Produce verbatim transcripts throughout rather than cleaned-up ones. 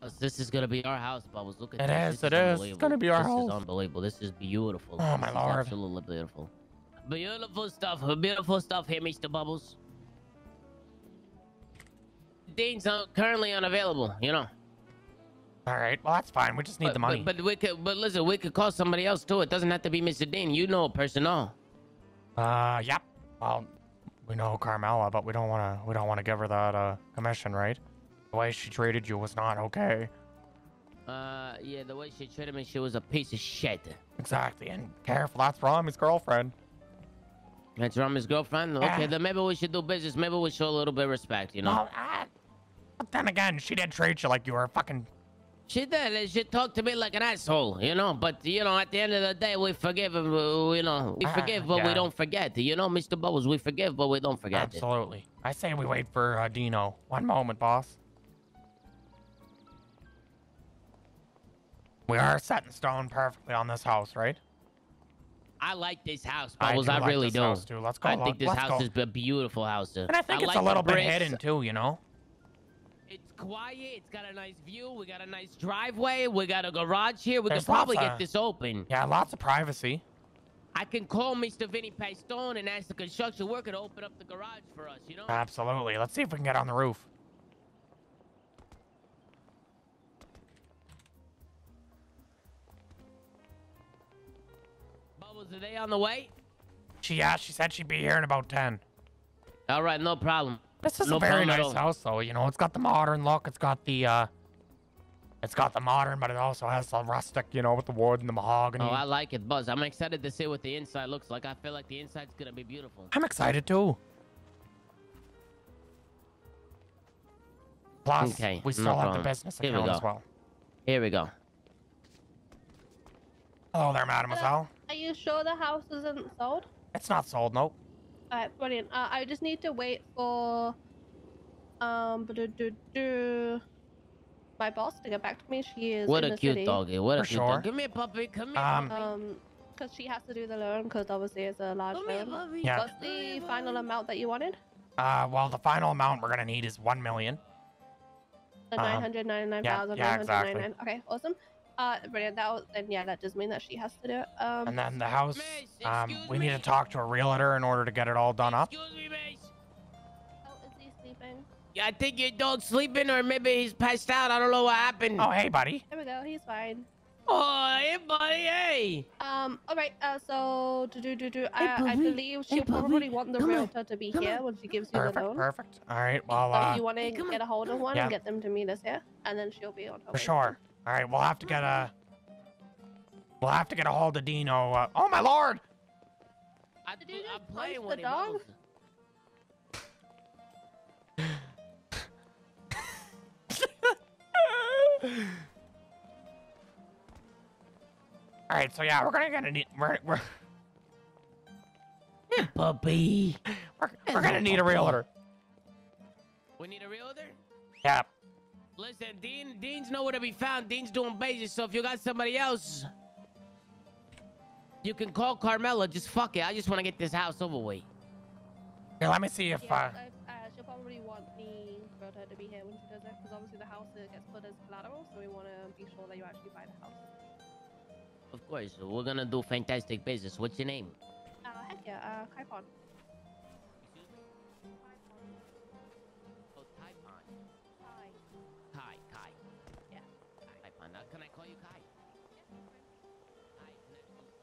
This is gonna be our house, Bubbles. Look at it this. Is, this it is. It's gonna be our this house. This is unbelievable. This is beautiful. Oh my this lord. Is absolutely beautiful. Beautiful stuff. Beautiful stuff here, Mister Bubbles. Dean's uh, currently unavailable. You know. All right. Well, that's fine. We just need but, the money. But, but we could. But listen, we could call somebody else too. It doesn't have to be Mister Dean. You know, personnel. Uh, yep. Well, we know Carmela, but we don't want to. We don't want to give her that uh commission, right? The way she treated you was not okay. Uh, yeah, the way she treated me, she was a piece of shit. Exactly, and careful, that's Rami's girlfriend. That's Rami's girlfriend? Yeah. Okay, then maybe we should do business. Maybe we show a little bit of respect, you know? No, uh, but then again, she did treat you like you were a fucking... She did. She talked to me like an asshole, you know? But, you know, at the end of the day, we forgive, and uh, you know, we forgive, uh, but yeah. we don't forget. You know, Mister Bubbles, we forgive, but we don't forget. Absolutely. It. I say we wait for uh, Dino. One moment, boss. We are set in stone perfectly on this house, right? I like this house, Bubbles. I, do I like really this do. House too. Let's go. I think this Let's house go. is a beautiful house. And I think I it's like a little bit bricks. hidden too, you know? It's quiet. It's got a nice view. We got a nice driveway. We got a garage here. We There's could probably of, get this open. Yeah, lots of privacy. I can call Mister Vinny Pastone and ask the construction worker to open up the garage for us, you know? Absolutely. Let's see if we can get on the roof. Are they on the way? She yeah, she said she'd be here in about ten. All right, no problem. This is no a very nice house, though. You know, it's got the modern look. It's got the uh, it's got the modern, but it also has the rustic. You know, with the wood and the mahogany. Oh, I like it, Buzz. I'm excited to see what the inside looks like. I feel like the inside's gonna be beautiful. I'm excited too. Plus, okay, we still no have problem. the business Here account we go. as well. Here we go. Hello there, mademoiselle. Are you sure the house isn't sold? It's not sold, nope. Alright, brilliant. Uh, I just need to wait for um my boss to get back to me. She is What in a the cute city. doggy. What a For cute sure. dog. Come here, puppy. Come here. Um, puppy. Um, because she has to do the loan, because obviously it's a large Come here, loan. puppy. Yeah. What's the final amount that you wanted? Uh, well, the final amount we're gonna need is one million. The Um, nine hundred ninety-nine thousand yeah, nine yeah, hundred ninety-nine. exactly. Okay, awesome. Uh, brilliant. That was, then yeah, that does mean that she has to do it. Um, And then the house, Miss, um, excuse we need me. to talk to a realtor in order to get it all done up. Excuse me, Mace. oh, is he sleeping? Yeah, I think your dog's sleeping, or maybe he's passed out. I don't know what happened. Oh, hey, buddy. There we go. He's fine. Oh, hey, buddy, hey. Um. All right. Uh. So do do do do. I, I puppy. believe she'll Hey, puppy. probably want the Come on. realtor to be Come here on. when she gives you the Perfect, loan. perfect. All right, well, So if uh, you want to Hey, come get a hold of one Yeah. and get them to meet us here, and then she'll be on her for way. sure. All right, we'll have to get a, we'll have to get a hold of Dino. Uh, oh my lord! I, Did you I'm just playing punch with the him. dog? All right, so yeah, we're gonna get a need, we're we're Hey, puppy. we're, we're gonna need a realtor. We need a realtor? Yeah. Listen, Dean, Dean's nowhere to be found. Dean's doing bases, so if you got somebody else, you can call Carmela. Just fuck it. I just want to get this house over with. Here, let me see if Yeah, uh, I, uh, she'll probably want the realtor to be here when she does it, because obviously the house uh, gets put as collateral, so we want to be sure that you actually buy the house. Of course, we're gonna do fantastic business. What's your name? Uh, heck yeah, uh, Kaipon. Oh, Taipon. Hi. Kai, Kai. Yeah. Taipon. Now, can I call you Kai? Kai, can I call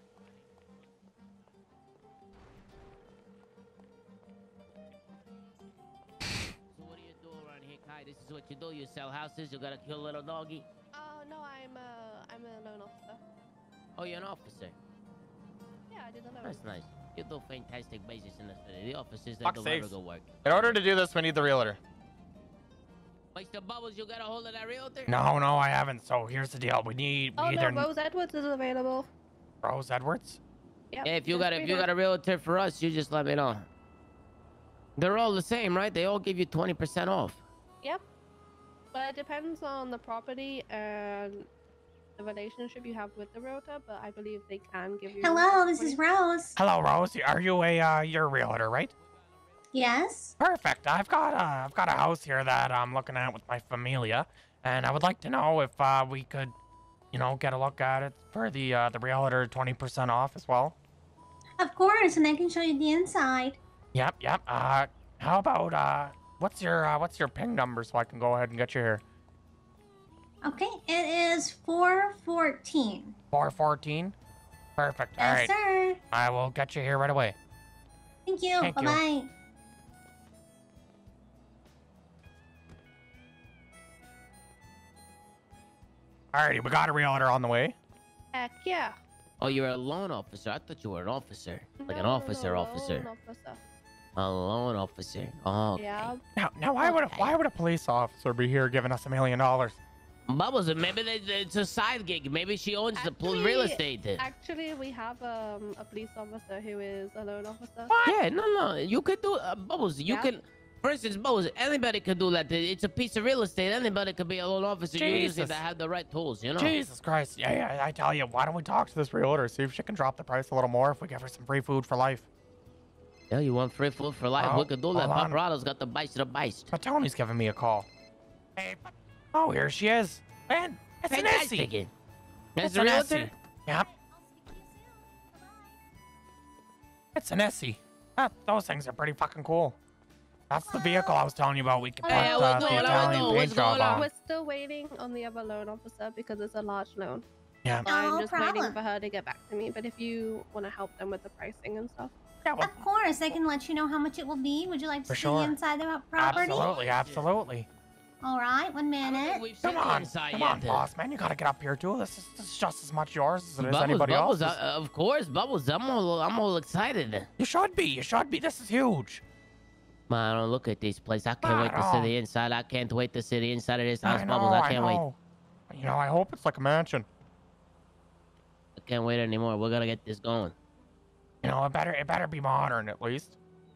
you Kai? So what do you do around here, Kai? This is what you do. You sell houses. You gotta kill a little doggy. Oh no, I'm uh, I'm a loan officer. Oh, you're an officer. Yeah, I did the loan. That's nice. You do fantastic business in the city. The officers, they Fuck's do very sakes. good work. in order to do this, we need the realtor. Mister Bubbles, you got a hold of that realtor? No, no, I haven't. So here's the deal. We need we Oh either no, Rose Edwards is available. Rose Edwards. Yep, Yeah, if you just got if read you it. got a realtor for us, you just let me know. They're all the same, right? They all give you twenty percent off. Yep. But it depends on the property and the relationship you have with the realtor, but I believe they can give you... Hello, this is Rose. Hello, Rose. Are you a uh, you're a realtor, right? Yes. Perfect. I've got a I've got a house here that I'm looking at with my familia, and I would like to know if uh, we could, you know, get a look at it for the uh, the realtor twenty percent off as well. Of course, and I can show you the inside. Yep, yep. Uh, how about uh, what's your uh, what's your ping number so I can go ahead and get you here? Okay, it is four fourteen. four fourteen. Perfect. All Yes, right. sir. I will get you here right away. Thank you. Thank Bye you. bye. Alrighty, we got a realtor on the way. Heck yeah. Oh, you're a loan officer. I thought you were an officer, like an No, no, officer, no, officer, loan officer. a loan officer. Oh, okay. Yeah. Now, now, why would a, Okay. why would a police officer be here giving us a million dollars? Bubbles, maybe they, it's a side gig. Maybe she owns the pol- real Actually- estate. Actually, we have um, a police officer who is a loan officer. Yeah, no, no. You could do uh, Bubbles. You Yeah. can, for instance, Bubbles. Anybody could do that. It's a piece of real estate. Anybody could be a loan officer. You just Jesus. have to have the right tools, you know. Jesus Christ! Yeah, yeah. I tell you, why don't we talk to this realtor, see if she can drop the price a little more if we give her some free food for life? Yeah, you want free food for life? Oh, we could do that. hold on. Paparado's got the bice to the bice. But Tony's giving me a call. Hey, but- oh, here she is. Man, it's an Fantastic. Essie. That's It's the an realtor. Essie. Yep, it's an Essie. That, those things are pretty fucking cool. That's the vehicle I was telling you about. We can put Hey, uh, what's the going on? Italian What's paint job going on? on. We're still waiting on the other loan officer because it's a large loan. Yeah, No I'm just waiting problem. for her to get back to me. But if you want to help them with the pricing and stuff, yeah, well, Of course, I can let you know how much it will be. Would you like to For see sure. the inside of the property? absolutely, absolutely. All right, one I don't think minute. we've seen Come the on, inside come yet. on, boss man. You gotta get up here too. This is, this is just as much yours as it is Bubbles, anybody Bubbles, else's. uh, of course, Bubbles. I'm all, I'm all excited. You should be. You should be. This is huge. Man, I don't look at this place. I can't wait to see Wow. the inside. I can't wait to see the inside of this house, I know. Bubbles. I I can't wait. know. You know, I hope it's like a mansion. I can't wait anymore. We're gonna get this going. You know, it better it better be modern at least.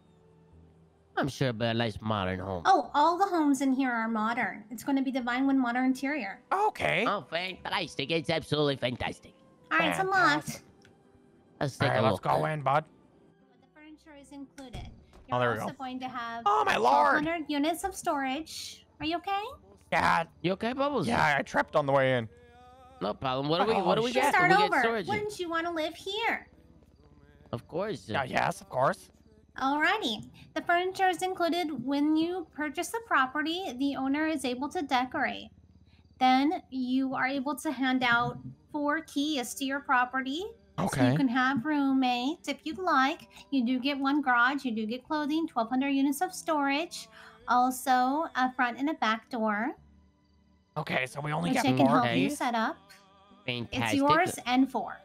I'm sure it'll be a nice modern home. Oh, all the homes in here are modern. It's going to be divine with modern interior. Okay. Oh, fantastic. It's absolutely fantastic. All right, it's unlocked. Let's All take right, a let's look. go in, bud. The furniture is included. Oh, You're there we also go. going to have Oh my lord. one hundred units of storage. Are you okay? Yeah, You okay, Bubbles? yeah. I tripped on the way in. No problem. What do we, Oh, what do we shit. get? Start we get over. storage. Wouldn't you want to live here? Of course. Yeah, yes, of course. Alrighty. The furniture is included when you purchase the property. The owner is able to decorate. Then you are able to hand out four keys to your property. So Okay. you can have roommates if you'd like. You do get one garage. You do get clothing, twelve hundred units of storage. Also, a front and a back door, Okay, so we only which get I can four help you keys. set up. Fantastic. It's yours and four.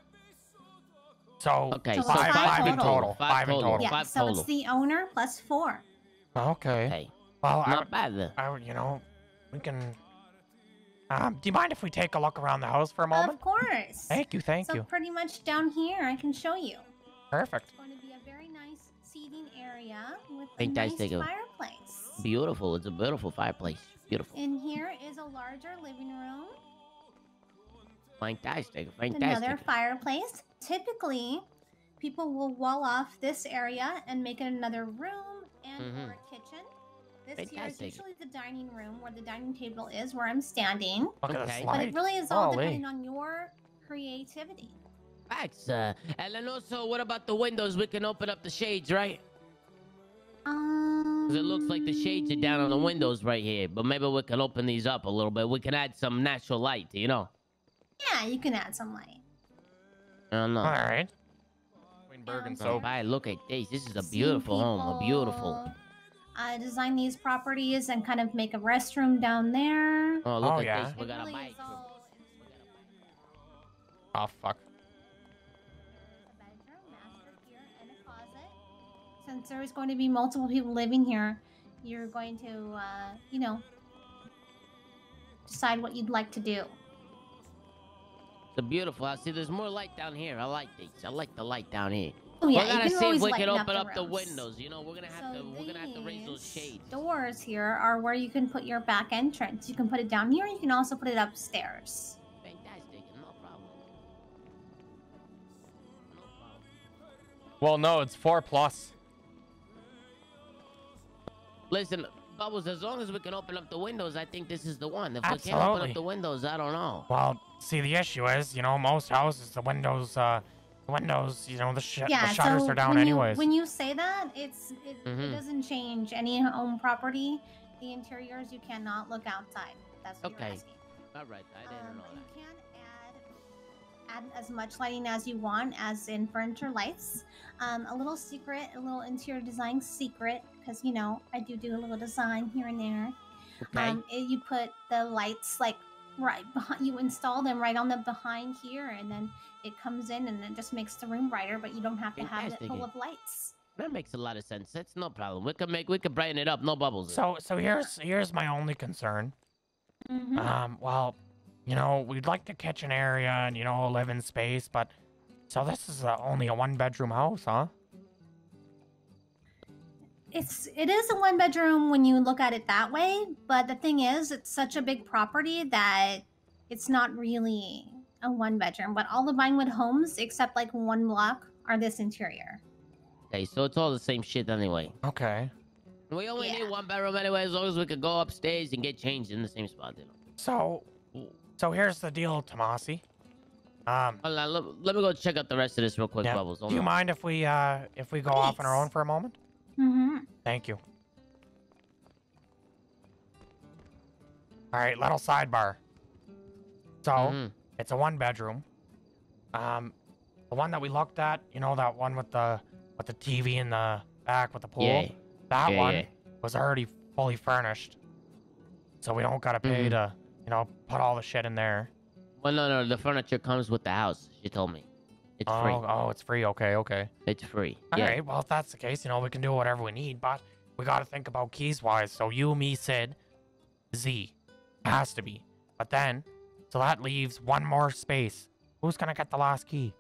So Okay, So so it's five, five five in total. total. Five Five in total. total. Yeah, Five so total. it's the owner plus four. Okay. Hey, Well, I, not bad then. I, you know, we can. Um, do you mind if we take a look around the house for a moment? Of course. Thank you, thank so you. pretty much down here, I can show you. Perfect. It's going to be a very nice seating area with Fantastic. a nice fireplace. Beautiful. It's a beautiful fireplace. Beautiful. In here is a larger living room. Fantastic. Another Fantastic. fireplace. Typically, people will wall off this area and make it another room and Mhm. or a kitchen. This here is Fantastic. usually the dining room where the dining table is, where I'm standing. Look at Okay. this But light. it really is all Holy. depending on your creativity. Facts. Uh, and then also, what about the windows? We can open up the shades, right? Um, Because it looks like the shades are down on the windows right here. But maybe we can open these up a little bit. We can add some natural light, you know? Yeah, you can add some light. I don't know. All right. Queen Berg and Down soap. Bye. Look at this. This is a Seeing beautiful home. A beautiful. people, Uh, design these properties and kind of make a restroom down there. Oh, look Oh, at yeah. this. We It got really a bike. is all- Oh fuck. A bedroom, master here, and a closet. Since there is going to be multiple people living here, you're going to, uh, you know, decide what you'd like to do. It's a beautiful house. See, there's more light down here. I like these. I like the light down here. Oh yeah, we're you gonna can see if always we can lighten open up up the, the rooms. windows. You know, we're gonna have So to. We're gonna have to raise those these shades. doors here are where you can put your back entrance. You can put it down here. You can also put it upstairs. Fantastic. No problem. No problem. Well, no, it's four plus. Listen, Bubbles, as long as we can open up the windows, I think this is the one. If we can't open Absolutely. up the windows, I don't know. Well, see, the issue is, you know, most houses, the windows, uh, the windows, you know, the, sh Yeah, the shutters so are down when anyways. You, when you say that, it's it, Mhm. it doesn't change any home property. The interiors, you cannot look outside. That's what Okay. you're asking. All right, I didn't Um, know you that. can add add as much lighting as you want, as in furniture lights. Um, a little secret, a little interior design secret, because you know I do do a little design here and there. Okay. Um, it- you put the lights like right behind. You install them right on the behind here, and then it comes in and it just makes the room brighter. But you don't have to have it Fantastic. full of lights. That makes a lot of sense. That's no problem. We could make, we could brighten it up. No bubbles. So, so here's here's my only concern. Mm-hmm. Um, well, you know, we'd like the kitchen area and you know, living space, but so this is uh, only a one-bedroom house, huh? It's it is a one bedroom when you look at it that way, but the thing is, it's such a big property that it's not really a one bedroom. But all the Vinewood homes, except like one block, are this interior. Okay, so it's all the same shit anyway. Okay. We only Yeah. need one bedroom anyway, as long as we could go upstairs and get changed in the same spot. You know? So, so here's the deal, Tomasi. Um, Hold on, let, let me go check out the rest of this real quick, yeah, Bubbles. Hold do you on. mind if we uh if we go off on our Please. own for a moment? Mm-hmm. Thank you. All right, little sidebar. So, Mhm. it's a one bedroom. Um, the one that we looked at, you know, that one with the with the T V in the back with the pool. Yeah. That Yeah, one yeah. was already fully furnished. So we don't gotta pay Mhm. to, you know, put all the shit in there. Well, no, no, the furniture comes with the house. She told me. It's oh, free. oh, it's free. Okay, okay. It's free. All yeah. right. Well, if that's the case, you know, we can do whatever we need, but we gotta think about keys wise. So you, me, Sid, Z, has to be. But then, so that leaves one more space. Who's gonna get the last key?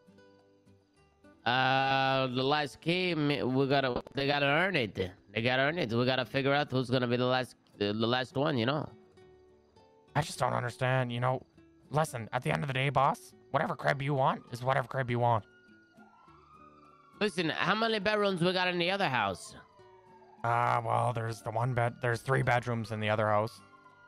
Uh, the last key, me- we gotta, they gotta earn it. They gotta earn it. We gotta figure out who's gonna be the last, the, the last one. You know. I just don't understand. You know, listen. At the end of the day, boss, whatever crib you want is whatever crib you want. Listen, how many bedrooms we got in the other house? Uh, well, there's the one bed. There's three bedrooms in the other house.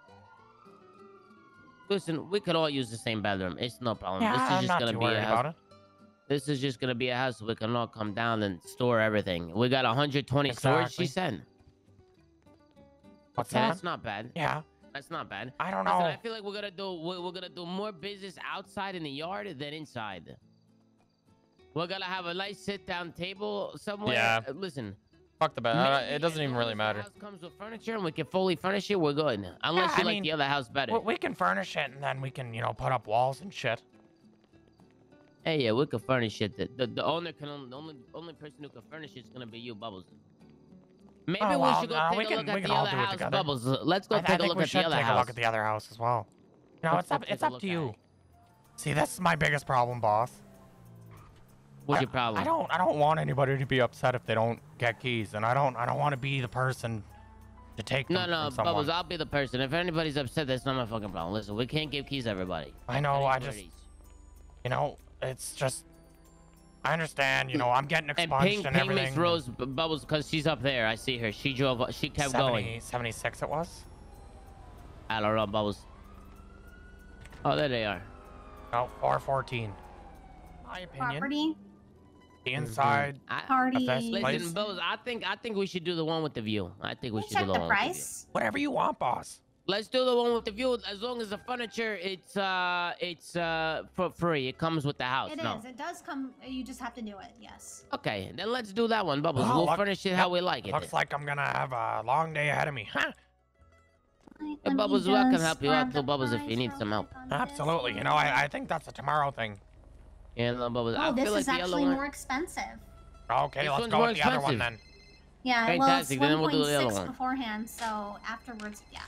Listen, we could all use the same bedroom. It's no problem. Yeah, this is I'm just not gonna too be worried a about house. it. This is just gonna be a house we can all come down and store everything. We got one hundred twenty storage, she Exactly. said. What's Okay, that? that's not bad. Yeah, That's not bad. I don't Listen, know. I feel like we're gonna do we're, we're gonna do more business outside in the yard than inside. We're gonna have a nice sit-down table somewhere. Yeah. Uh, Listen, Fuck the bed. Uh, maybe it doesn't as even long really as matter. The house comes with furniture and we can fully furnish it. We're good. Unless Yeah, you I like mean, the other house better. We, we can furnish it and then we can, you know, put up walls and shit. Hey, yeah, we can furnish it. The, the, the owner can only, the only only person who can furnish it is gonna be you, Bubbles. Maybe Oh, we well, should go no, take we a can- look we at can the all other do it house, together. Bubbles. Let's go I, I take a think look we at should the other take house. a look at the other house as well. You know, Let's it's go up, take it's a up look to at you. it. See, that's my biggest problem, boss. What's I, your problem? I don't, I don't want anybody to be upset if they don't get keys, and I don't, I don't want to be the person to take them No, no, from someone. Bubbles, I'll be the person. If anybody's upset, that's not my fucking problem. Listen, we can't give keys to everybody. I know, That is I what just, it is. you know, it's just, I understand, you know, I'm getting And expunged ping, and ping everything. Miss Rose B- Bubbles, because she's up there. I see her. She drove, she kept going. seventy, seventy-six it was? I don't know, Bubbles. Oh, there they are. No, four fourteen. My opinion. Property, The inside. I, party. That's listen, Place. Bubbles, I think, I think we should do the one with the view. I think we We'll should check do the, the one with the view. price. Whatever you want, boss. Let's do the one with the view. As long as the furniture, it's uh, it's uh, for free. It comes with the house. It is. no. It does come. You just have to do it. Yes. Okay, then let's do that one, Bubbles. Oh, we'll look- furnish it yep, how we like it. Looks like I'm gonna have a long day ahead of me. Huh? Let Yeah, me Bubbles, well, I can just help you out grab too, the Bubbles, if you price need real some help. quick on this Absolutely. You one. know, I, I think that's a tomorrow thing. Yeah, no, Bubbles. I Oh, this feel like is the other actually one. more expensive. Okay, This let's one's go more with the other one expensive. then. Yeah, Fantastic, well, then it's we'll do the other one point six one. beforehand, so afterwards, yeah.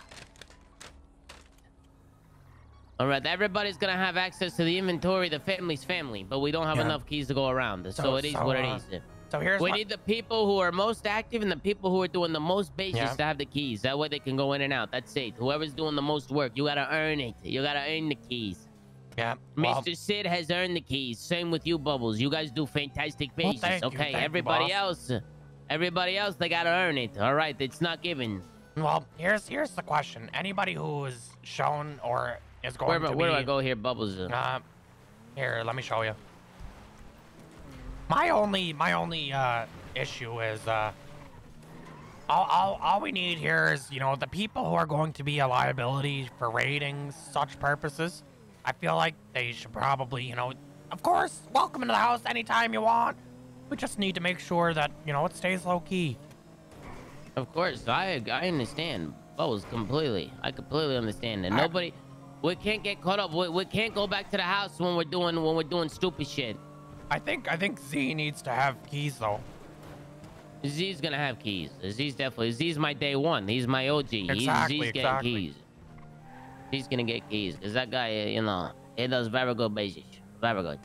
All right, everybody's gonna have access to the inventory, the family's family, but we don't have Yeah. enough keys to go around. So, So- it is so, what uh, it is. So here's We my, need the people who are most active and the people who are doing the most bases Yeah. to have the keys. That way they can go in and out. That's it. Whoever's doing the most work, you gotta earn it. You gotta earn the keys. yeah. Well, Mister Sid has earned the keys. Same with you, Bubbles. You guys do fantastic Well, bases. thank you, okay, thank you, everybody boss. else, everybody else, they gotta earn it. All right, it's not given. Well, here's here's the question. Anybody who is shown or is going Where, to where be... do I go here, Bubbles? Uh, here, let me show you. My only, my only uh, issue is, uh, all, all, all we need here is, you know, the people who are going to be a liability for ratings, such purposes. I feel like they should probably, you know, of course, welcome into the house anytime you want. We just need to make sure that, you know, it stays low key. Of course, I I understand. Bubbles, completely. I completely understand. And nobody, we can't get caught up. We, we can't go back to the house when we're doing when we're doing stupid shit. I think I think Z needs to have keys though. Z's gonna have keys. Z's definitely. Z's my day one. He's my O G. Exactly, He's, Z's getting exactly. keys. He's gonna get keys because that guy, you know, he does very good basics. Very good.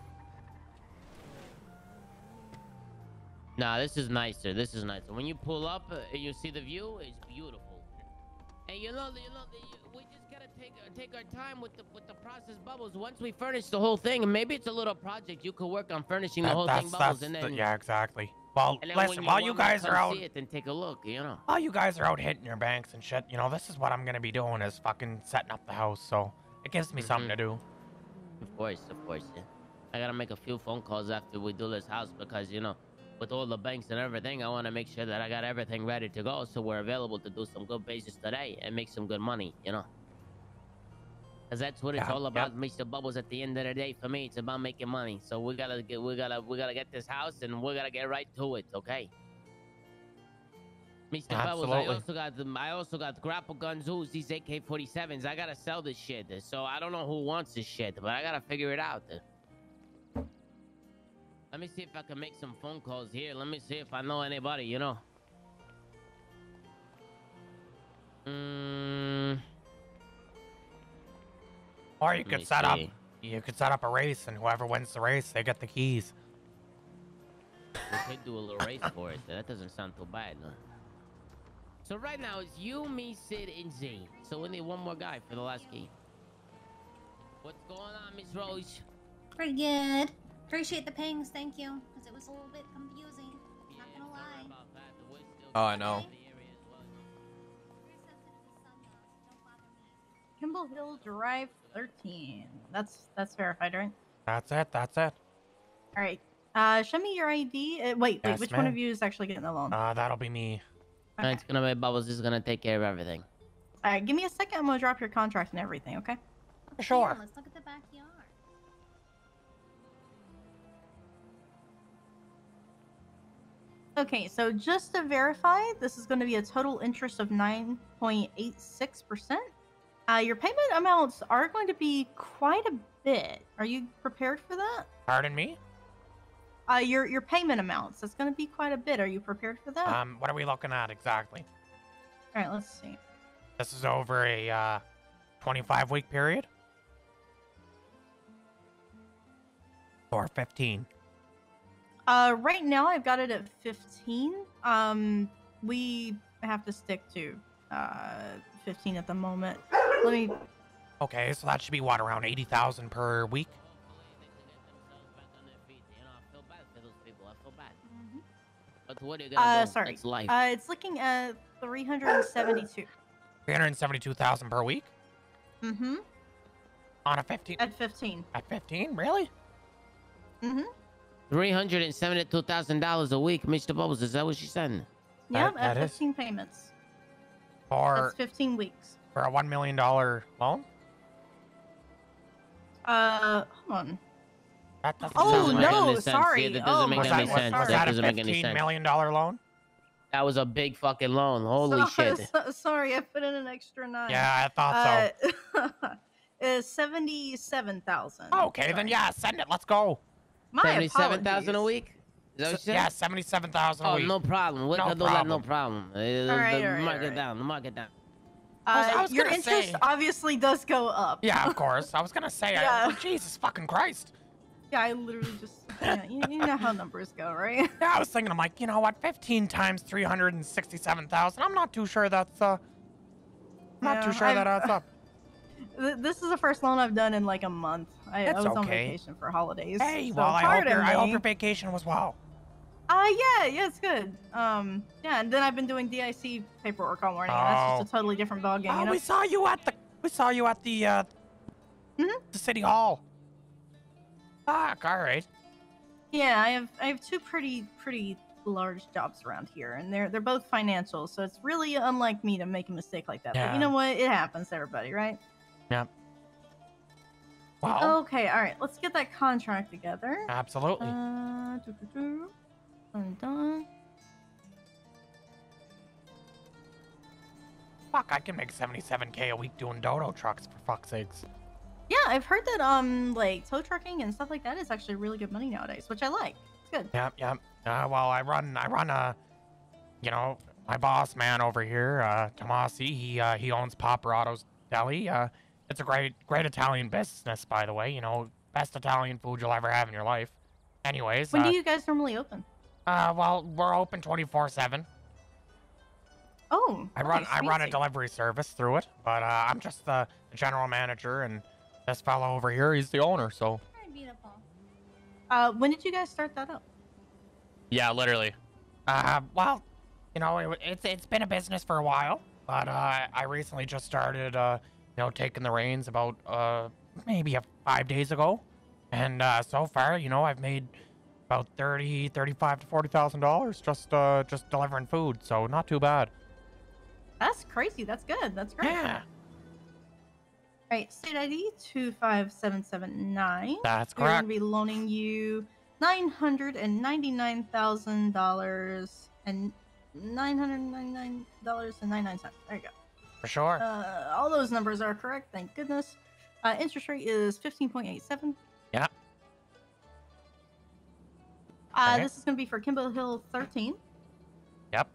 Nah, this is nicer. This is nicer. When you pull up, uh, you see the view. It's beautiful. And you know, you know, we just gotta take uh, take our time with the with the process, Bubbles. Once we furnish the whole thing, and maybe it's a little project you could work on furnishing the That- whole that's, thing, Bubbles, that's and the- then yeah, exactly. Well, and then listen, when while you you want me to guys are come out, see it, then take a look. You know. while you guys are out hitting your banks and shit, you know, this is what I'm gonna be doing is fucking setting up the house. So it gives me Mm-hmm. something to do. Of course, of course, yeah. I gotta make a few phone calls after we do this house because, you know, with all the banks and everything, I want to make sure that I got everything ready to go so we're available to do some good business today and make some good money, you know. Because that's what it's Yeah, all about, yeah. Mister Bubbles. At the end of the day, for me, it's about making money. So we gotta get, we gotta, we gotta get this house and we gotta get right to it, okay? Mister Bubbles, I Absolutely. also got the, I also got grapple guns, Uzis, A K forty-sevens. I gotta sell this shit, so I don't know who wants this shit, but I gotta figure it out. Let me see if I can make some phone calls here. Let me see if I know anybody, you know. Mm, Or you let could me set up, see. you could set up a race, and whoever wins the race, they get the keys. We could do a little race for it. That doesn't sound too bad, no? So right now it's you, me, Sid, and Z. So we need one more guy for the last key. What's going on, Miss Rose? Pretty good. Appreciate the pings, thank you. Because it was a little bit confusing. Not gonna lie. Oh, I know. Kimball Hill Drive thirteen. That's that's verified, right? That's it. That's it. All right. Uh, show me your I D. Uh, wait, wait. Yes, which one ma'am. of you is actually getting the loan? Uh, that'll be me. Okay. It's gonna be Bubbles. Is gonna take care of everything. All right. Give me a second. I'm gonna drop your contract and everything. Okay. Sure. Yeah, let's look at the backyard. Okay. So just to verify, this is going to be a total interest of nine point eight six percent. Uh, your payment amounts are going to be quite a bit. Are you prepared for that? Pardon me. Uh, your your payment amounts. That's going to be quite a bit. Are you prepared for that? Um, what are we looking at exactly? All right. Let's see. This is over a uh, twenty-five week period. Or fifteen. Uh, right now I've got it at fifteen. Um, we have to stick to uh fifteen at the moment. Let me. Okay, so that should be what, around eighty thousand per week. But what are you gonna Uh, do? sorry. It's life. Uh, it's looking at three hundred seventy-two. Three hundred seventy-two thousand per week Mm-hmm. on a fifteen. At fifteen. At fifteen, really? Mm-hmm. Three hundred and seventy-two thousand dollars a week, Mister Bubbles. Is that what she's saying? Yep, That- at that is- fifteen payments. For That's fifteen weeks. for a one million dollar loan? Uh, hold on. That doesn't Oh, sound Doesn't right. make no, any sense. sorry. Yeah, that Oh, doesn't make Was my any that, God, was, sense. was sorry. That that a doesn't make any fifteen sense. million dollar loan? That was a big fucking loan. Holy So- shit. so- sorry, I put in an extra nine. Yeah, I thought so. Uh, it's seventy-seven thousand. Okay, then yeah, send it. Let's go. My Seventy-seven thousand a apologies. week. Is that what S- you said? yeah, seventy-seven thousand a Oh, week. no problem. We No can do that. No problem. problem. Uh, All right, the- all right, mark all it right. down. Mark it down. I was- I Uh, was your gonna interest say- obviously does go up. Yeah, of course. I was gonna say, Yeah. I, oh, Jesus fucking Christ. Yeah, I literally just, yeah, you, you know how numbers go, right? Yeah, I was thinking, I'm like, you know what, fifteen times three hundred sixty-seven thousand. I'm not too sure that's, uh, not Yeah, too sure I've- that adds up. Th- This is the first loan I've done in like a month. I, I It's was on okay. vacation for holidays. Hey, so well, I hope, pardon your, I hope me. your vacation was well. Uh, yeah, yeah, it's good. Um, yeah, and then I've been doing D I C paperwork all morning, and that's just a totally different ballgame, Oh, you know? we saw you at the we saw you at the uh Mhm. the city hall. Fuck, all right. Yeah, I have I have two pretty pretty large jobs around here, and they're they're both financial, so it's really unlike me to make a mistake like that. But Yeah. you know what? It happens to everybody, right? Yep. Well, Okay, all right. Let's get that contract together. absolutely. Uh, doo -doo -doo. I'm done. Fuck, I can make seventy-seven K a week doing dodo trucks, for fuck's sakes. Yeah, I've heard that um like tow trucking and stuff like that is actually really good money nowadays, which I like. It's good. Yep, yep. Uh, well, I run, I run a, you know, my boss man over here, uh, Tomas. He uh, he owns Paparotto's Deli. Uh, it's a great, great Italian business, by the way. You know, best Italian food you'll ever have in your life. Anyways, When uh, do you guys normally open? uh, well, we're open twenty-four seven. Oh, I run, nice, I run a fancy. delivery service through it, but uh, I'm just the, the general manager, and this fellow over here, he's the owner. So. Very beautiful. Uh, when did you guys start that up? Yeah, literally. Uh, well, you know, it, it's it's been a business for a while, but uh, I recently just started, uh, you know, taking the reins about uh maybe a five days ago, and uh, so far, you know, I've made about thirty, thirty-five to forty thousand dollars just uh just delivering food, so not too bad. That's crazy. That's good. That's great. Yeah, All right, state I D two five seven seven nine. that's We're going correct. to be loaning you nine hundred and ninety-nine thousand dollars and nine hundred ninety-nine dollars and ninety-nine cents. There you go. For sure. Uh, all those numbers are correct. Thank goodness. Uh, interest rate is fifteen point eight seven. Yeah. Uh, Okay. This is going to be for Kimbo Hill thirteen. Yep.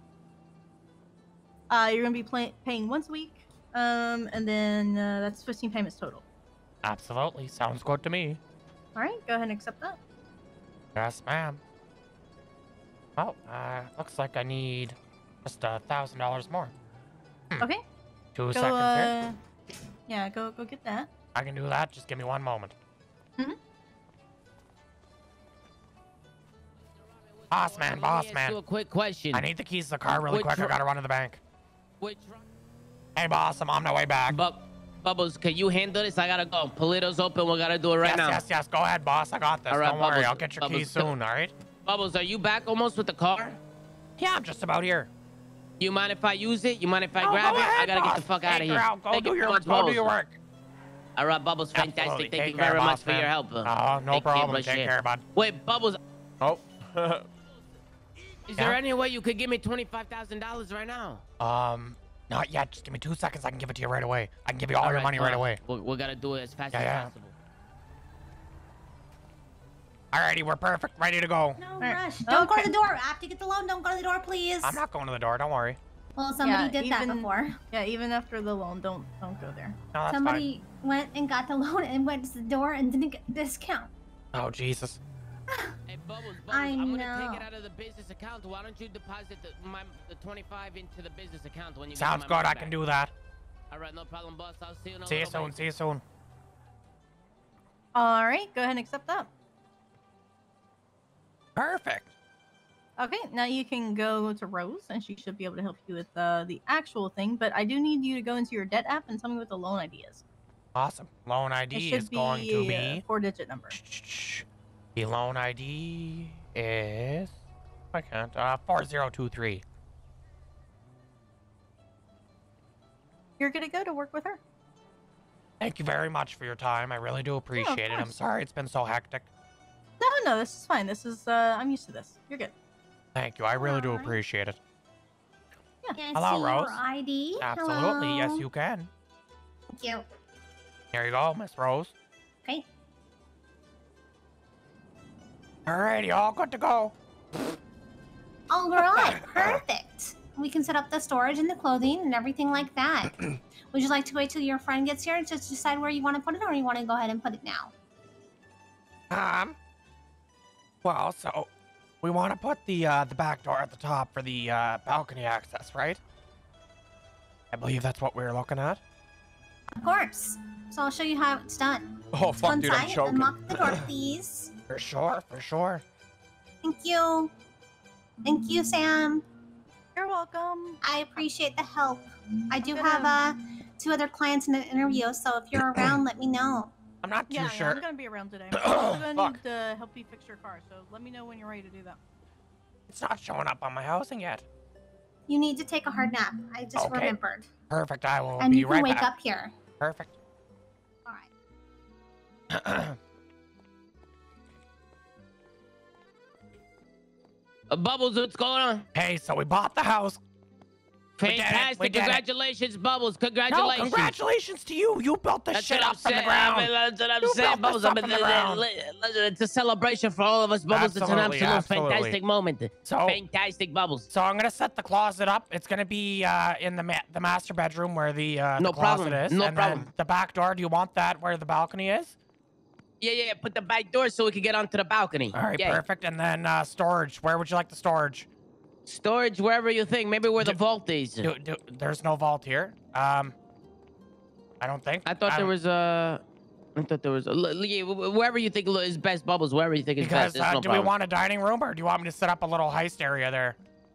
Uh, you're going to be play- paying once a week, um, and then uh, that's fifteen payments total. Absolutely. Sounds good to me. All right, go ahead and accept that. Yes, ma'am. Oh, uh, looks like I need just a thousand dollars more. Hmm. Okay. Two Go, seconds here. uh, yeah, go go get that. I can do that. Just give me one moment. Mhm. Boss man, Let me boss ask man. you a quick question. I need the keys to the car really Which quick. I ro- gotta run to the bank. Which Hey, boss, I'm on my way back. Bu- Bubbles, can you handle this? I gotta go. Polito's open. We gotta do it right yes, now. yes, yes. Go ahead, boss. I got this. All right, Don't worry. Bubbles, I'll get your Bubbles, keys go- soon, all right? Bubbles, are you back almost with the car? Yeah, I'm just about here. You mind if I use it? You mind if I No, grab go it? ahead, I gotta get the boss. fuck out of Take here. her out. Go Thank do you your so work. much, Go do Bubbles. your work. All right, Bubbles, fantastic. Absolutely. Thank Take you care, very much boss, for man. your help. Oh, no Thank you, problem. much, Take yeah. care, bud. Wait, Bubbles, Oh. is there Yeah? any way you could give me twenty-five thousand dollars right now? um, not yet. Just give me two seconds. I can give it to you right away. I can give you all, your right, money all right away. We, we gotta do it as fast Yeah, as yeah. possible. Alrighty, we're perfect. Ready to go. No right. rush. Don't go Okay. to the door. After you get the loan, don't go to the door, please. I'm not going to the door. Don't worry. Well, somebody Yeah, did that even- before. Yeah, even after the loan, don't don't go there. No, that's Somebody went and got the loan and went to the door and didn't get the discount. fine. Oh, Jesus. Hey, Bubbles, Bubbles, I I'm gonna know. take it out of the business account. Why don't you deposit the, my, the twenty-five into the business account when you Sounds get my good. money I can back? do that. All right, no problem, boss. I'll see you in a See you little soon. bit. See you soon. All right, go ahead and accept that. Perfect. Okay, now you can go to Rose, and she should be able to help you with uh, the actual thing. But I do need you to go into your debt app and tell me what the loan I D is. Awesome. Loan It I D should is be going to a be. four-digit number. Shh. The loan I D is. I can't. Uh, four zero two three. You're gonna go to work with her. Thank you very much for your time. I really do appreciate it. I'm course. sorry it's been so hectic. No, no, this is fine. This is uh, I'm used to this. You're good. Thank you. I really do Alright. appreciate it. Can I Hello, see Rose. your I D? Absolutely. Yes, Hello? you can. Thank you. Here you go, Miss Rose. Okay. Alrighty, all good to go. All right. Perfect. We can set up the storage and the clothing and everything like that. Would you like to wait till your friend gets here and just decide where you want to put it, or you want to go ahead and put it now? Um. Well, so we want to put the uh, the back door at the top for the uh, balcony access, right? I believe that's what we were looking at. Of course. So I'll show you how it's done. Oh Let's go fuck, dude, I'm inside, choking. unlock the door, please. For sure, for sure. Thank you. Thank you, Sam. You're welcome. I appreciate the help. I do I'm have gonna- uh, two other clients in the interview, so if you're around, let me know. I'm not too Yeah, yeah, sure. I'm gonna be around today. I'm also gonna Fuck. need to help you fix your car, so let me know when you're ready to do that. It's not showing up on my housing yet. You need to take a hard nap. I just Okay. remembered. Perfect. I will And be you can right wake back. up here. Perfect. All right. Uh, Bubbles, what's going on? Hey, so we bought the house. We did it, Fantastic! we did it. Congratulations, Bubbles! No, Congratulations! congratulations to you. You built this That's shit what I'm up from the saying. ground. I mean, that's what I'm You saying, built Bubbles. this I up mean, from the li- ground. li- li- it's a celebration for all of us, Bubbles. It's an Absolutely, absolute absolutely. fantastic moment. So- fantastic, Bubbles. So I'm gonna set the closet up. It's gonna be uh, in the ma the master bedroom where the, uh, No the closet problem, is. no and problem. Then the back door. Do you want that where the balcony is? Yeah, yeah. Put the back door so we can get onto the balcony. All right, yeah. perfect. And then uh, storage. Where would you like the storage? Storage wherever you think. Maybe where the Do- vault is. Do, do, there's no vault here. Um, I don't think. I thought there Um, was a. I thought there was a. l- Yeah, wh- wherever you think is best, Bubbles. Wherever you think is Because best. There's uh, no do we problem. want a dining room or do you want me to set up a little heist area there?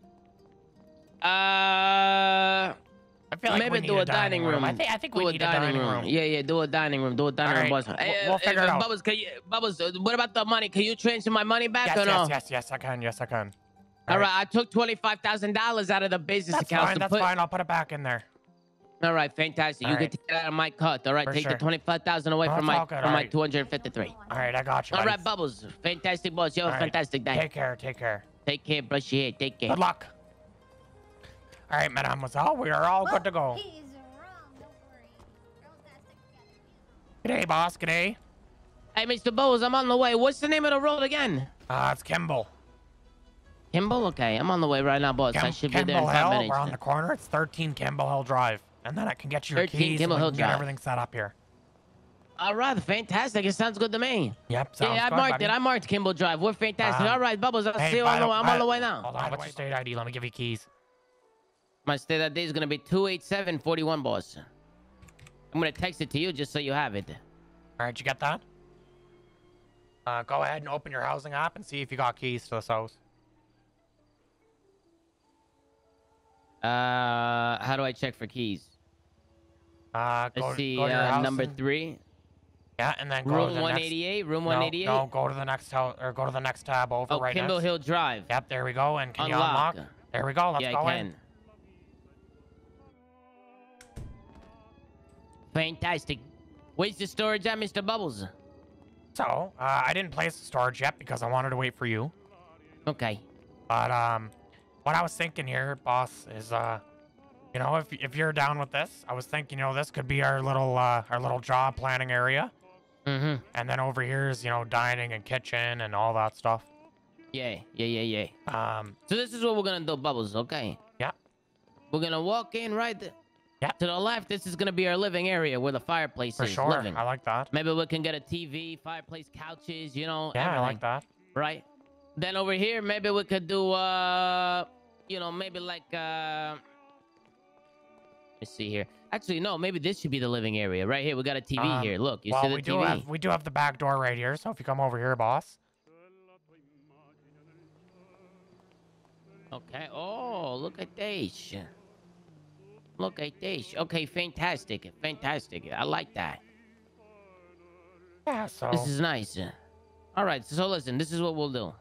Uh. I feel like Maybe we need do a, a dining room. I think I think do we a need a dining room. Yeah, yeah, do a dining room. Do a dining All room, boss. right, Hey, we'll- we'll uh, figure uh, it out. Bubbles, can you, Bubbles, uh, what about the money? Can you transfer my money back Yes, or no? yes, yes, yes, I can. Yes, I can. All right, I took twenty-five thousand dollars out of the business That's account fine. to That's put. fine. I'll put it back in there. All right, fantastic. All you right. can take it out of my cut. All right, For take sure. the twenty-five thousand away No, from it's my all good, from all my right. two hundred fifty-three. All right, I got you. All buddy. right, Bubbles, fantastic, boss. You have All a right. fantastic day. Take care. Take care. Take care, brush your hair. Take care. Good luck. All right, mademoiselle, we are all good to go. He's wrong. Don't worry. Girls gotta stick together. G'day, boss. G'day. Hey, Mister Bowles, I'm on the way. What's the name of the road again? Uh, it's Kimball. Kimball? Okay, I'm on the way right now, boss. I Kim- should be there in Kimball five Hill. minutes. We're on the corner. It's thirteen Kimball Hill Drive, and then I can get you your thirteen keys Kimball and we Hill can get Drive. everything set up here. All right, fantastic. It sounds good to me. Yep. Sounds yeah, I good, marked buddy. it. I marked Kimball Drive. We're fantastic. Um, All right, Bubbles, I'll Hey, see you by on the the- way. I'm by- on the way now. Hold on. What's your state I D? Let me give you keys. My state that day is going to be two eight seven four one, boss. I'm going to text it to you just so you have it. All right, you get that? Uh, go ahead and open your housing app and see if you got keys to this house. Uh, how do I check for keys? Uh, go, Let's see, go to your uh, number housing- three. Yeah, and then go to Room the one next. eighty-eight. Room No, one eighty-eight. no, go to the next house or go to the next tab over Oh, right Kimball next. Hill Drive. Yep, there we go. And can Unlock. you unlock? There we go. Let's yeah, go I in. can. Fantastic. Where's the storage at, Mister Bubbles? So, uh, I didn't place the storage yet because I wanted to wait for you. Okay. But um, what I was thinking here, boss, is uh, you know, if if you're down with this, I was thinking, you know, this could be our little uh, our little job planning area, Mm-hmm. and then over here is, you know, dining and kitchen and all that stuff. Yeah, yeah, yeah, yeah. Um, So this is what we're gonna do, Bubbles, okay? Yeah. We're gonna walk in right th- Yeah. to the left. This is gonna be our living area where the fireplace for is. sure, Living. I like that. Maybe we can get a T V, fireplace, couches, you know, Yeah, I everything, like that. right? Then over here, maybe we could do, uh, you know, maybe like, uh, let's see here. Actually, no, maybe this should be the living area. Right here, we got a T V Um, here. Look, you well, see the we T do V? have we do have the back door right here. So if you come over here, boss. Okay. Oh, look at this. Look at this. Okay, fantastic. Fantastic. I like that. Yeah. So. This is nice. All right. So listen, this is what we'll do.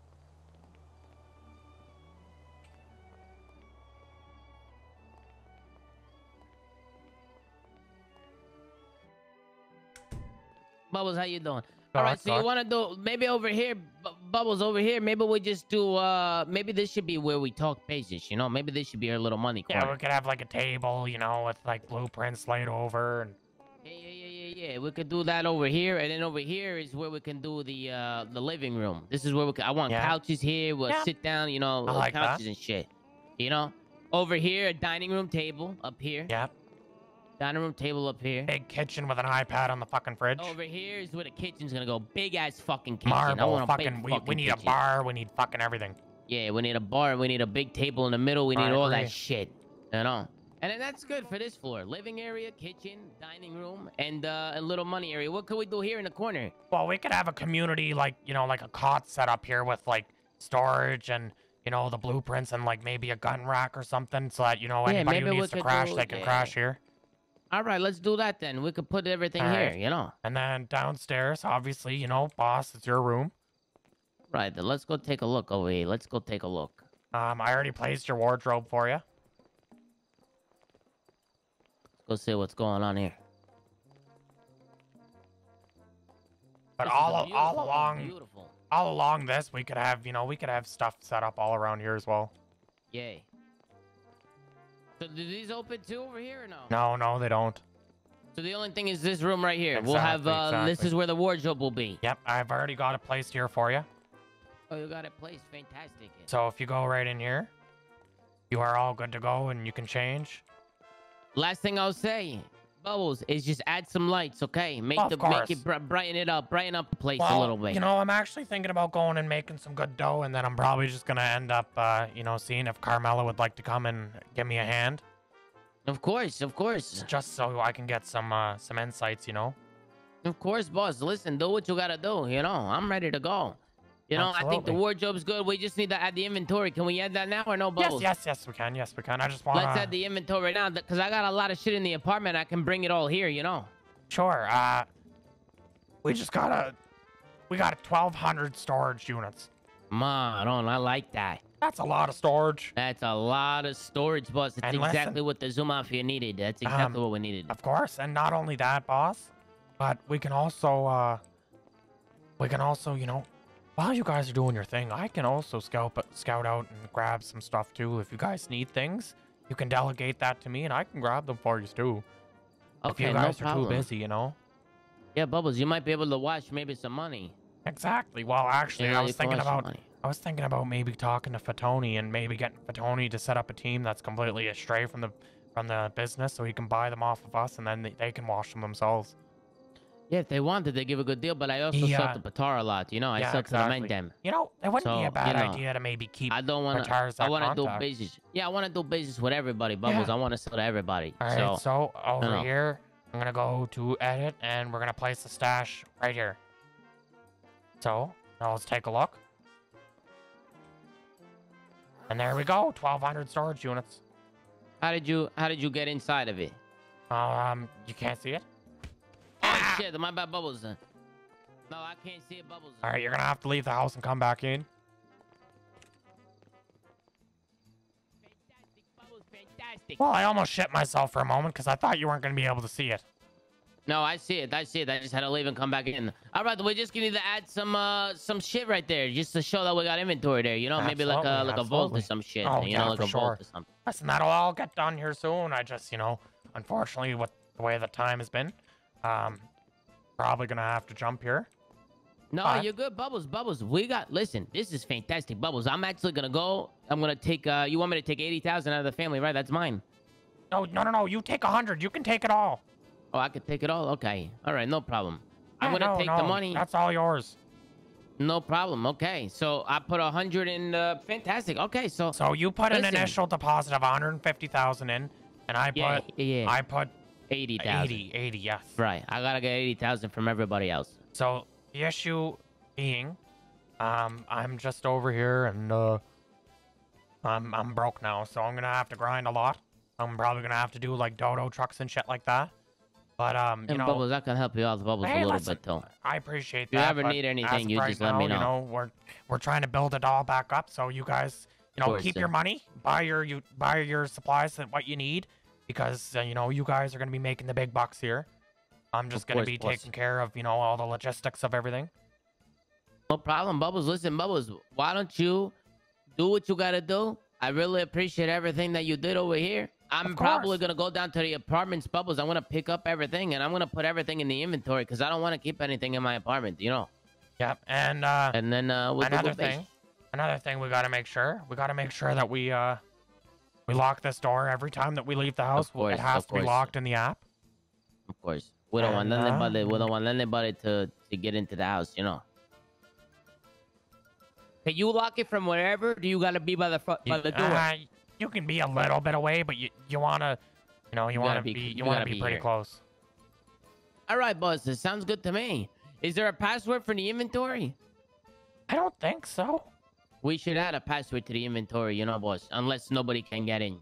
Bubbles, how you doing? All right, so you want to do maybe over here, Bu- Bubbles over here. Maybe we just do. uh Maybe this should be where we talk business. You know, maybe this should be our little money corner. Yeah, we could have like a table, you know, with like blueprints laid over and. Yeah, yeah, yeah, yeah, yeah. We could do that over here, and then over here is where we can do the uh the living room. This is where we. Can, I want Yeah. couches here. We'll Yeah. sit down. You know, I like that. couches and shit. You know, over here a dining room table up here. Yep. Dining room table up here. Big kitchen with an iPad on the fucking fridge. Over here is where the kitchen's gonna go. Big ass fucking kitchen. I Marble, want a fucking. big We, fucking we need kitchen. a bar. We need fucking everything. Yeah, we need a bar. We need a big table in the middle. We need I all agree. that shit. You know. And then that's good for this floor. Living area, kitchen, dining room, and uh, a little money area. What could we do here in the corner? Well, we could have a community like, you know, like a cot set up here with like, storage and, you know, the blueprints and like maybe a gun rack or something so that, you know, Yeah, anybody maybe who we needs to could crash, do- they can yeah. crash here. All right, let's do that then. We could put everything All here, right. you know. And then downstairs, obviously, you know, boss, it's your room. Right, then let's go take a look over here. Let's go take a look. Um, I already placed your wardrobe for you. Let's go see what's going on here. But This is a all all beautiful- along, Beautiful. all along this, we could have, you know, we could have stuff set up all around here as well. Yay. So do these open too over here or no? No, no, they don't. So the only thing is this room right here. We'll have, Exactly, uh, this exactly. is where the wardrobe will be. Yep, I've already got it placed here for you. Oh, you got it placed. Fantastic. So if you go right in here, you are all good to go and you can change. Last thing I'll say, Bubbles, is just add some lights, okay? Make Of the course. make it br brighten it up, brighten up the place Well, a little bit. you know, I'm actually thinking about going and making some good dough, and then I'm probably just gonna end up, uh, you know, seeing if Carmela would like to come and give me a hand, Of course, of course, just so I can get some, uh, some insights, you know. of course, boss. Listen, do what you gotta do. You know, I'm ready to go. You know, I think the Absolutely. wardrobe's good. We just need to add the inventory. Can we add that now or no, Bubbles? Yes, yes, yes, we can. Yes, we can. I just want to. Let's add the inventory now, because I got a lot of shit in the apartment. I can bring it all here, you know. Sure. Uh, we just got a, we got twelve hundred storage units. Ma, don't I like that. That's a lot of storage. That's a lot of storage, boss. It's And exactly listen, what the ZooMafia needed. That's exactly um, what we needed. Of course, and not only that, boss, but we can also, uh, we can also, you know, while you guys are doing your thing, I can also scout scout out and grab some stuff too. If you guys need things, you can delegate that to me, and I can grab them for you too. if Okay, you no guys are problem. too busy, you know. Yeah, Bubbles, you might be able to watch maybe some money. Exactly. Well, actually, Yeah, I you was can thinking watch some about, money. I was thinking about maybe talking to Fatoni and maybe getting Fatoni to set up a team that's completely astray from the from the business, so he can buy them off of us, and then they, they can wash them themselves. Yeah, if they wanted, they give a good deal, but I also Yeah. sell to Patar a lot, you know. I Yeah, sell to the exactly. men them. You know, it wouldn't be So, a bad you know, idea to maybe keep. I don't want Patar's to. I that want to do contact. business. Yeah, I want to do business with everybody, Bubbles. Yeah. I want to sell to everybody. All right, so, so over know. here, I'm gonna go to edit, and we're gonna place the stash right here. So now let's take a look. And there we go, twelve hundred storage units. how did you how did you get inside of it? Um, you can't see it? Oh shit, my bad, Bubbles. No, I can't see it, Bubbles. All right, you're gonna have to leave the house and come back in. Fantastic, Bubbles, fantastic. Well, I almost shit myself for a moment because I thought you weren't gonna be able to see it. No, I see it. I see it. I just had to leave and come back in. All right, we just need to add some uh some shit right there, just to show that we got inventory there. You know, maybe like a Absolutely, like a vault absolutely. or some shit. Oh, you yeah, know, like for a vault sure. or something. Listen, that'll all get done here soon. I just, you know, unfortunately, with the way the time has been, um, probably gonna have to jump here. No, But- you're good, Bubbles. Bubbles, we got. Listen, this is fantastic, Bubbles. I'm actually gonna go. I'm gonna take. Uh, you want me to take eighty thousand out of the family, right? That's mine. No, no, no, no. You take a hundred. You can take it all. Oh, I could take it all. Okay. All right, no problem. I'm Yeah, gonna no, take no, the money. That's all yours. No problem. Okay, so I put a hundred in. Uh, fantastic. Okay, so. So you put an Listen. initial deposit of one hundred fifty thousand in, and I put, Yeah, yeah. I put eighty thousand. eighty, eighty, yes. Right. I gotta get eighty thousand from everybody else. So the issue being, um, I'm just over here and uh, I'm I'm broke now, so I'm gonna have to grind a lot. I'm probably gonna have to do like dodo trucks and shit like that. But um, you And know, Bubbles, I can help you out, Bubbles, hey, a little listen, bit too. I appreciate If you that. ever but need anything, as of you right just let me now, You know. know, we're we're trying to build it all back up, so you guys, you know, course, keep sir. your money, buy your you buy your supplies and what you need, because uh, you know you guys are gonna be making the big bucks here. I'm just Of gonna course, be boss. taking care of you know all the logistics of everything. No problem, Bubbles. Listen, Bubbles, why don't you do what you gotta do? I really appreciate everything that you did over here. I'm Of probably course. gonna go down to the apartments, Bubbles. I'm gonna pick up everything and I'm gonna put everything in the inventory because I don't want to keep anything in my apartment, you know. Yep, and uh, And then uh, we'll do another good base. thing, another thing we gotta make sure we gotta make sure that we uh we lock this door every time that we leave the house. course, it has of to be course. locked in the app. Of course, we don't want And, uh, anybody. We don't want anybody to to get into the house, you know. Can you lock it from wherever? Or do you gotta be by the front by the door? Uh, you can be a little bit away, but you you wanna, you know, you, You wanna gotta be, be- you, you wanna gotta be, be pretty here. close. All right, boss. This sounds good to me. Is there a password for the inventory? I don't think so. We should add a password to the inventory, you know, boss. Unless nobody can get in.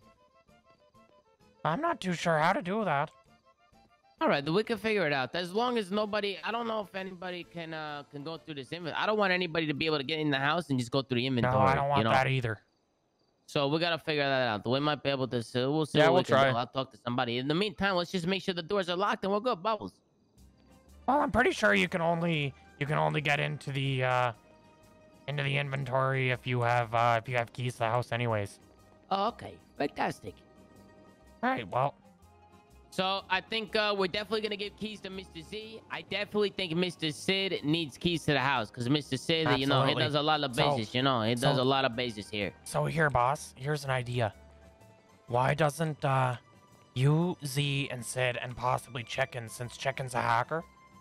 I'm not too sure how to do that. All right, then we can figure it out. As long as nobody, I don't know if anybody can uh can go through this inventory. I don't want anybody to be able to get in the house and just go through the inventory. No, I don't want you know? that either. So we gotta figure that out. We might be able to. So we'll see. Yeah, what we'll we can try. do. I'll talk to somebody. In the meantime, let's just make sure the doors are locked and we're good, Bubbles. Well, I'm pretty sure you can only you can only get into the uh into the inventory if you have uh if you have keys to the house, anyways. Oh, okay, fantastic. All right, well. So I think uh, we're definitely gonna give keys to Mister Z. I definitely think Mister Sid needs keys to the house because Mister Sid, Absolutely. you know, he does a lot of So- bases. you know, he does so- a lot of bases here. So here, boss, here's an idea. Why doesn't uh you, Z, and Sid, and possibly Chicken, since Chicken's a hacker,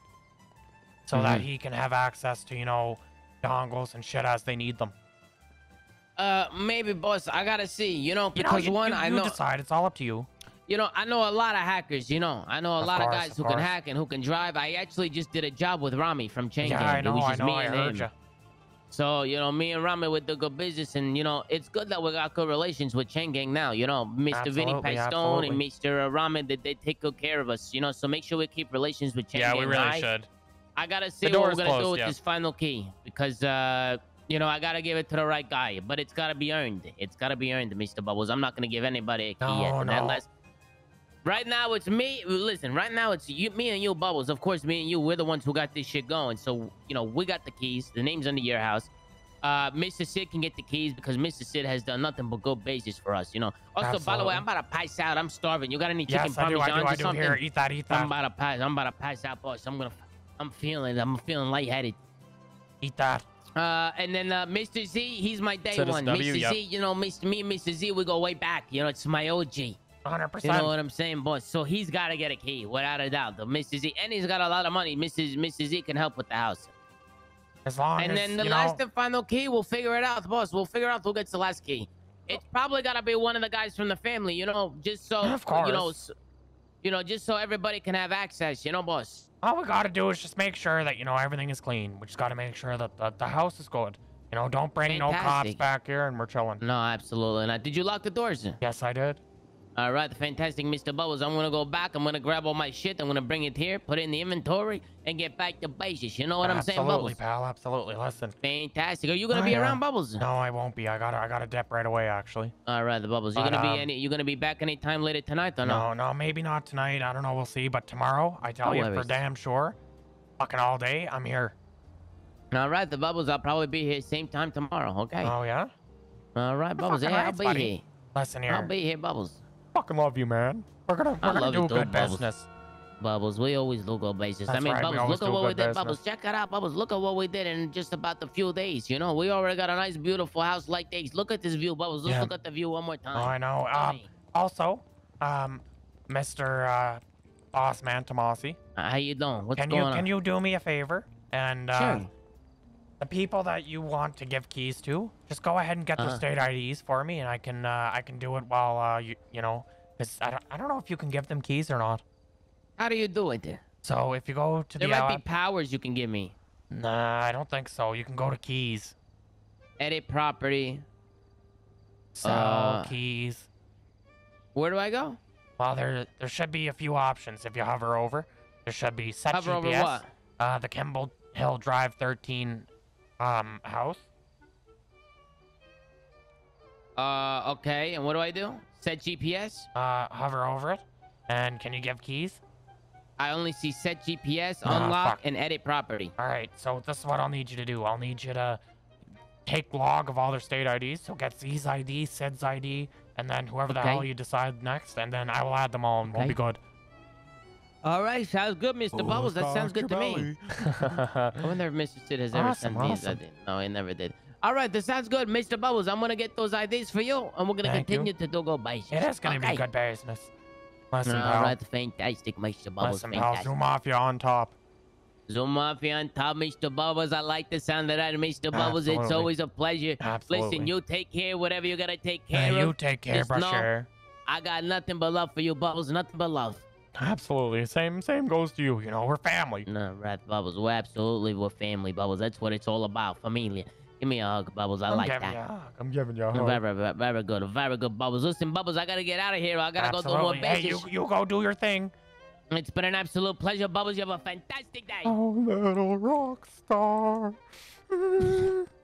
so that Mhm. he can have access to, you know, dongles and shit as they need them. Uh, maybe, boss. I gotta see. You know, You know, because you, one, you, I you know, decide. It's all up to you. you know, I know a lot of hackers. You know, I know a Of lot course, of guys of who can course. hack and who can drive. I actually just did a job with Rami from Chain Yeah, Gang. I It know, was I just know, me I and heard him. ya. So, you know, me and Rami with the good business, and, you know, it's good that we got good relations with Chain Gang now. You know, Mister Vinny Absolutely, Pastone absolutely. and Mister Rami, they, they take good care of us, you know, so make sure we keep relations with Chain Yeah, Gang. we really alright? should. I gotta see The what we're door's gonna do closed, with yeah. this final key because, uh, you know, I gotta give it to the right guy, but it's gotta be earned. It's gotta be earned, Mister Bubbles. I'm not gonna give anybody a key No, yet. no. Unless... Right now, it's me. Listen, right now, it's you, me and you, Bubbles. Of course, me and you, we're the ones who got this shit going. So, you know, we got the keys. The name's under your house. Uh, Mister Sid can get the keys because Mister Sid has done nothing but good bases for us, you know. Also, by the way, Absolutely. I'm about to pass out. I'm starving. You got any chicken Yes, I do, I parmesans do, I or do. something? Here, eat that, eat I'm that. about to pass. I'm about to pass out, boss. I'm gonna. I'm feeling. I'm feeling lightheaded. Eat that. Uh, and then uh, Mister Z, he's my day So does one. W, Mister yep. Z, you know, Mister me and Mister Z, we go way back. You know, it's my O G. one hundred You percent. know what I'm saying, boss? So he's got to get a key, without a doubt. The Mister Z, and he's got a lot of money. Mister Mister Z can help with the house. As long And as, then the you last know, and final key, we'll figure it out, boss. We'll figure out who gets the last key. It's probably got to be one of the guys from the family, you know, just so, Of you know, course. s- you know, just so everybody can have access, you know, boss. all we gotta do is just make sure that, you know, everything is clean. We just gotta make sure that the, the house is good. You know, don't bring no cops Fantastic. back here and we're chilling. No, absolutely not. Did you lock the doors? Yes, I did. All right, fantastic, Mister Bubbles. I'm gonna go back. I'm gonna grab all my shit. I'm gonna bring it here, put it in the inventory, and get back to basics. You know what I'm saying, Absolutely, Bubbles? pal. Absolutely. Listen. Fantastic. Are you gonna Oh, be yeah. around, Bubbles? No, I won't be. I gotta, I gotta dip right away, actually. All right, the Bubbles. You But, gonna um, be any? You gonna be back any time later tonight or no? No, no, maybe not tonight. I don't know. We'll see. But tomorrow, I tell No you for worries. damn sure, fucking all day, I'm here. All right, the Bubbles. I'll probably be here same time tomorrow. Okay. Oh, yeah? All right, Bubbles. fucking Yeah, I'll rights, be buddy. here. Listen here. I'll be here, Bubbles. Fucking love you, man. We're gonna, we're I gonna love do you too, good Bubbles. business. Bubbles, we always do good basis. I That's mean, right, we Bubbles, always look at do what we good did, business. Bubbles. Check it out, Bubbles. Look at what we did in just about a few days. You know, we already got a nice, beautiful house like this. Look at this view, Bubbles. Let's Yeah. look at the view one more Oh, time. I know. Tell Um, me, also, um, Mister Uh, Boss Man Tomasi, uh, how you doing? What's can going you on? can you do me a favor and uh, Sure. the people that you want to give keys to, just go ahead and get their Uh-huh. state I Ds for me, and I can uh, I can do it while uh, you you know, 'cause I don't I don't know if you can give them keys or not. How do you do it? So if you go to There the might uh, be powers you can give me. nah, I don't think so. You can go to keys, Edit property. sell Uh, keys. Where do I go? Well, there there should be a few options if you hover over. There should be set Hover over G P S. what? Uh, the Kimball Hill Drive thirteen um house. Uh, okay. And what do I do? Set G P S? Uh, hover over it. And can you give keys? I only see set G P S, Ah, unlock, fuck. and edit property. All right. So this is what I'll need you to do. I'll need you to take log of all their state I Ds. So get Z's I D, Sid's I D, and then whoever the Okay. hell you decide next, and then I will add them all, and we'll be good. All right. Sounds good, Mister Bubbles. That sounds good to me. I wonder if Mister Sid has ever Awesome, sent these. I awesome. did. No, he never did. All right, that sounds good, Mister Bubbles. I'm gonna get those I Ds for you, and we're gonna Thank you. continue to do go basis. It is gonna okay. be good business. Listen, All pal. right, fantastic, Mister Bubbles. Listen, pal. Fantastic. ZooMafia on top. ZooMafia on top, Mister Bubbles. I like the sound of that, Mister Bubbles. It's Absolutely. always a pleasure. Absolutely. Listen, you take care, whatever you gotta take care Yeah, of. you take care, Just know Brasher. I got nothing but love for you, Bubbles. Nothing but love. Absolutely. Same same goes to you. You know, we're family. No, right, Bubbles. We're absolutely we're family, Bubbles. That's what it's all about, familia. Give me a hug, Bubbles. I I'm like giving that. you a hug. I'm giving you a hug. Very, very, very good. Very good, Bubbles. Listen, Bubbles, I gotta get out of here. I gotta Absolutely. go do more Hey, business. you, you go do your thing. It's been an absolute pleasure, Bubbles. You have a fantastic day. Oh, little rock star.